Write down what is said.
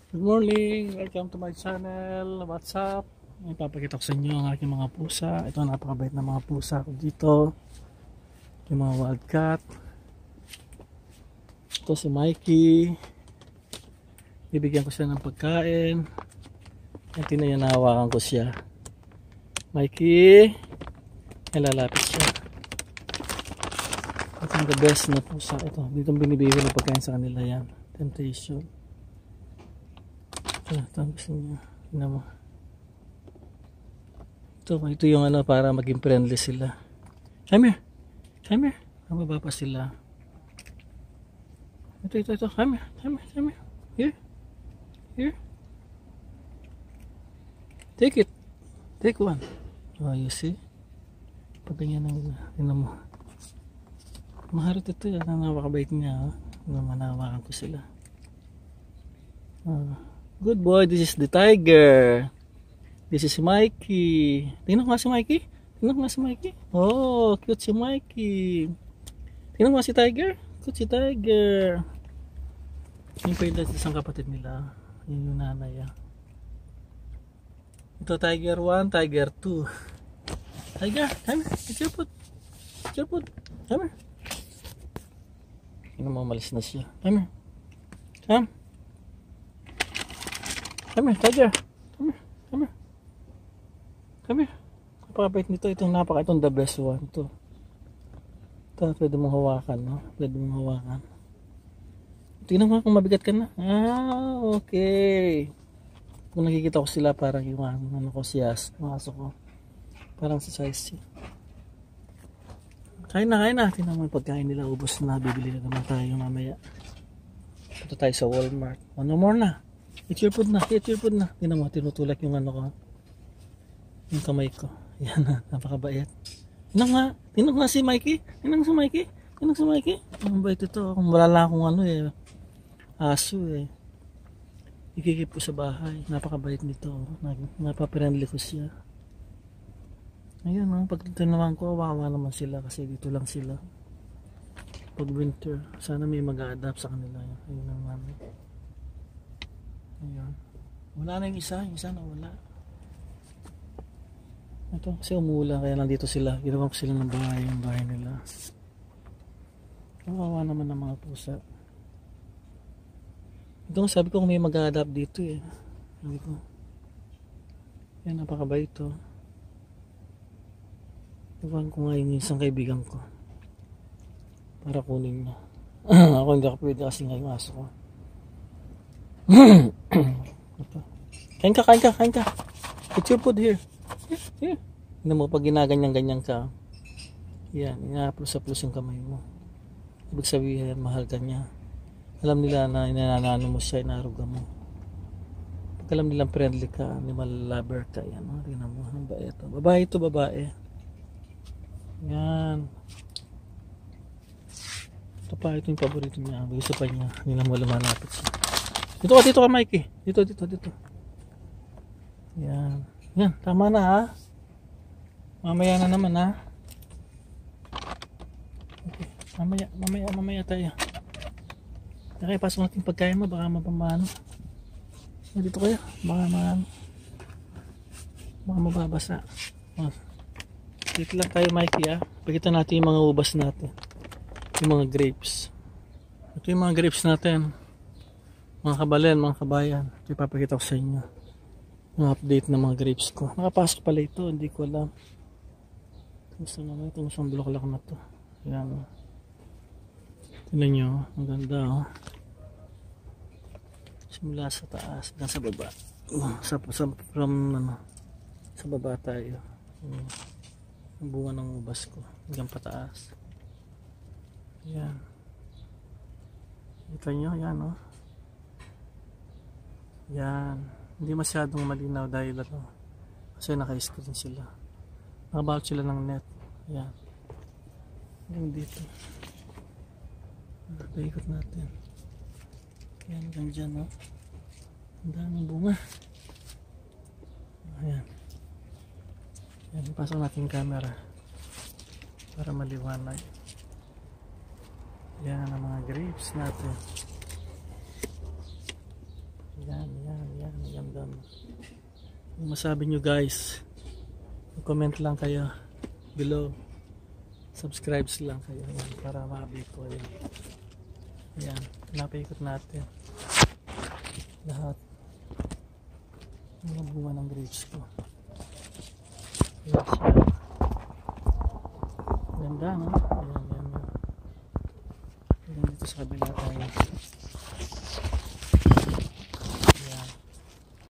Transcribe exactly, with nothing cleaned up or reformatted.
Good morning! Welcome to my channel. What's up? Ipapakita ko sa inyo ang aking mga pusa. Ito ang napakabait na mga pusa ko dito. Yung mga wildcat. Ito si Mikey. Bibigyan ko siya ng pagkain. At tinayanawakan ko siya. Mikey! Nalalapit siya. Ito ang the best na pusa. Ito. Dito binibigyan ng pagkain sa kanila yan. Temptation. Ito, ito ang gusto niya. Tignan mo. Ito, ito yung ano para maging friendly sila. Come here. Come here. Mababa pa sila. Ito, ito, ito. Come here. Come here. Come here. Here. Here. Take it. Take one. Oh, you see? Pag ganyan ang tignan mo. Maharot ito. Yan ang napakabait niya. Manawakan ko sila. Ah. Good boy, this is the tiger. This is Mikey. Tingnan ko nga si Mikey. Tingnan ko nga si Mikey. Oh, cute si Mikey. Tingnan ko nga si tiger. Cute si tiger. Yung pa yung isang kapatid nila. Yun yung nanay. Ah. Ito tiger one, tiger two. Tiger, come here. It's your food. It's your food. Come here. Tingnan mo, malis na siya. Come here. Come. Come here, tiger. Come here, come here. Come here. Napakabait nito. Itong napaka, itong the best one. Ito. Ito, pwede mong hawakan, no? Pwede mong hawakan. Tingnan mo kung mabigat ka na. Ah, okay. Kung nakikita ko sila, parang yung ano ko siyas. Masok ko. Parang sa size siya. Kain na, kain na. Tingnan mo yung pagkain nila. Ubos na. Bibili na naman tayo mamaya. Ito tayo sa Walmart. One more na. Eat your food na, eat your food na. Tingnan mo, tinutulak yung ano ko. Yung kamay ko. Yan na, napakabait. Tingnan nga, tingnan nga si Mikey. Tingnan si Mikey. Tingnan si Mikey. Ang bait ito. Kung wala lang akong ano eh. Aso eh. Ikikip ko sa bahay. Napakabait nito. Napapirendly ko siya. Ayun oh, pag tinawan ko, wawa naman sila kasi dito lang sila. Pag winter, sana may mag-a-adapt sa kanila. Ayun ang mami. Ayan. Wala na yung isa, yung isa na wala. Ito kasi umulan kaya nandito sila. Ginawa ko sila ng bahay, yung bahay nila. Kawawa naman ng mga pusa. Ito sabi ko kung may mag-a-adapt dito eh. Sabi ko. Yan, napakabait ito. Iwan ko nga yung isang kaibigan ko. Para kunin niya. Ako hindi ako pwede kasi nga yung aso ko. Kain ka, kain ka, kain ka. Put your food here. Here, here. Hindi mo pag ginaganyan-ganyan ka. Yan, ina-plus-plus yung kamay mo. Ibig sabihin, mahal ka niya. Alam nila na inanano mo siya, inaruga mo. Pag alam nilang friendly ka, animal lover ka, yan. Oh, tingnan mo, ang bait ito. Babae ito, babae. Yan. Ito pa, ito yung paborito niya. Gusto pa niya. Hindi na mo lumalapit siya. Dito ka, dito ka Mikey. Dito, dito, dito. Yan. Yan, tama na ha. Mamaya na naman ha. Okay. Mamaya, mamaya, mamaya tayo. Okay, pasok natin pagkain mo. Baka mapamano. Dito kayo. Baka maano. Baka mababasa. Oh. Dito lang tayo Mikey ha. Pakita natin yung mga ubas natin. Yung mga grapes. Ito yung mga grapes natin. Mga kabalen, mga kabayan. Ito ipapakita ko sa inyo. Yung update ng mga grapes ko. Nakapasok pala ito. Hindi ko alam. Gusto naman ito. Isang bulaklak na ito. Ayan. Tignan nyo. Ang ganda oh. Simula sa taas. Hanggang sa baba. Sa, sa, from ano. Sa baba tayo. Ang bunga ng ubas ko. Hanggang pataas. Ayan. Kita nyo. Ayan oh. Yan, hindi masyadong malinaw dahil ano, kasi naka-screen sila. Nakabalot sila ng net. Yan. Yan dito. Paikot natin. Yan, hanggang dyan, no? Ang daming bunga. Ayan. Yan, pasok natin yung camera para maliwanag. Yan ang mga grapes natin. Yan, yan. Ganda. Yung masabi nyo guys, comment lang kayo below. Subscribes lang kayo yan, para ma-update ko kayo. Ayan, napaikot natin lahat ng bunga ng grapes ko. Ayan siya. Ganda, no? Ayan, ayan, ayan. Ayan dito sa kabila tayo.